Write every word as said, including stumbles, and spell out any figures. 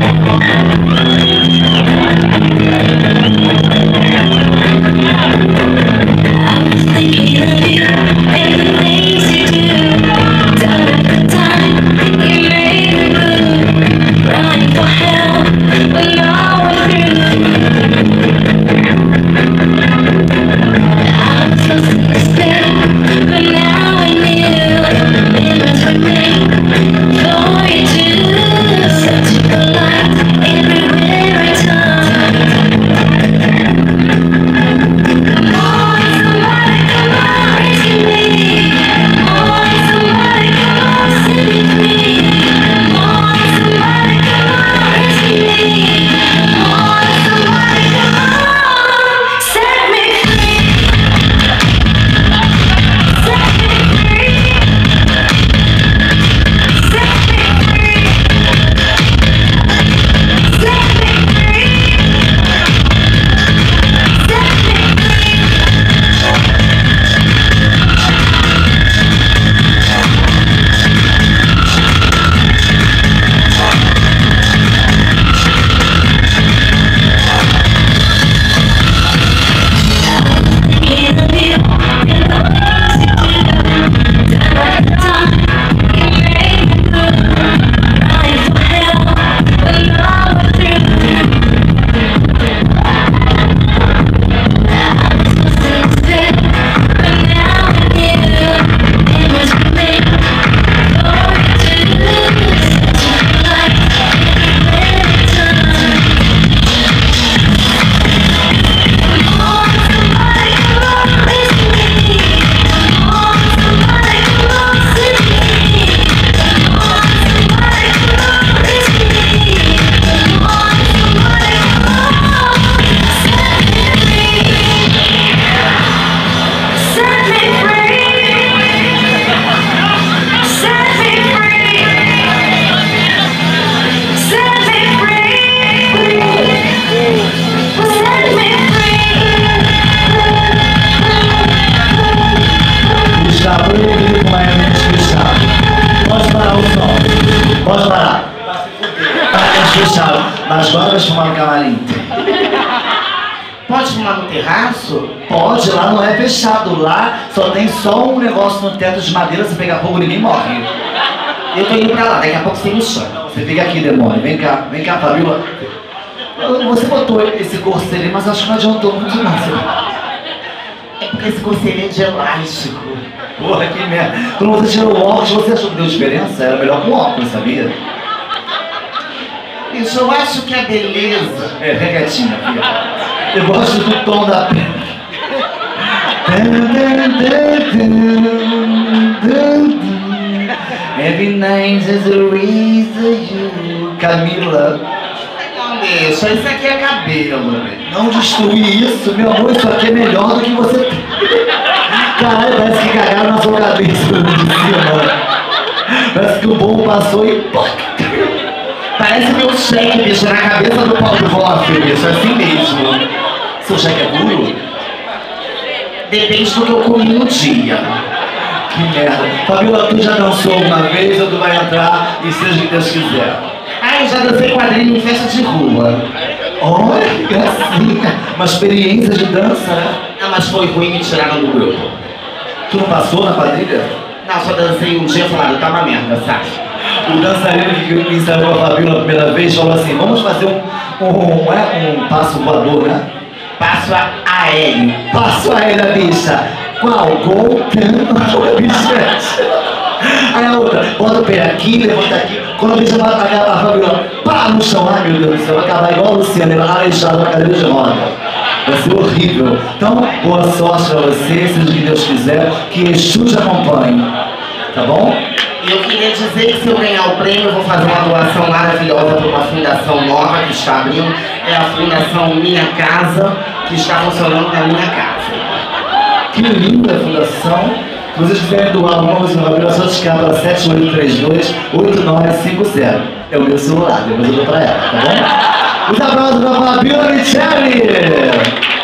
Pode parar. Tá fechado. Mas agora vai fumar no camarim. Pode fumar no terraço? Pode, lá não é fechado. Lá só tem só um negócio no teto de madeira, se pegar fogo ninguém morre. Eu tô indo pra lá, daqui a pouco você me chama. Você fica aqui, demônio. Vem cá, vem cá, Fabiola. Você botou esse corset ali, mas acho que não adiantou muito não. É porque esse corset é de elástico. Porra, que merda. Quando você tirou o óculos, você achou que deu diferença? Era melhor com óculos, sabia? Isso, eu acho que a beleza... É, regatinha, filha. Eu gosto do tom da pele. Every night is a reason you... Camila. Não, deixa, isso aqui é cabelo. Não destruir isso, meu amor, isso aqui é melhor do que você... Caralho, parece que cagaram na sua cabeça de cima. Parece que o bom passou e... Parece meu cheque, bicho, na cabeça do Paulo Voff, bicho, assim mesmo. Seu cheque é duro? Depende do que eu comi no dia. Que merda. Fabiola, tu já dançou uma vez ou tu vai entrar e seja o que Deus quiser? Ah, eu já dancei quadrilha em festa de rua. Olha que gracinha. Uma experiência de dança, né? Ah, mas foi ruim e me tiraram do grupo. Tu não passou na quadrilha? Não, só dancei um dia e falaram, tá uma merda, sabe? O dançarino que ensinou a Fabiola a primeira vez falou assim, vamos fazer um, um, um, é, um passo voador, né? Passo aéreo. Passo aéreo, bicha. Qual? Gol, bicha. Aí a outra, bota o pé aqui, levanta aqui. Quando a bicha vai atacar a Fabiola, pá no chão. Ai meu Deus do céu, vai acabar igual a Luciana, ela aleijada na cadeira de roda. Vai ser horrível. Então, boa sorte pra você, seja o que Deus quiser, que Exu te acompanhe. Tá bom? E eu queria dizer que se eu ganhar o prêmio, eu vou fazer uma doação maravilhosa para uma fundação nova que está abrindo. É a Fundação Minha Casa, que está funcionando na minha casa. Que linda a fundação. Se vocês quiserem doar alguma coisa na Fabiola, é só discar para sete oito três dois, oito nove cinco zero. É o meu celular, depois eu dou para ela, tá bom? Muito abraço para a Fabiola Michele!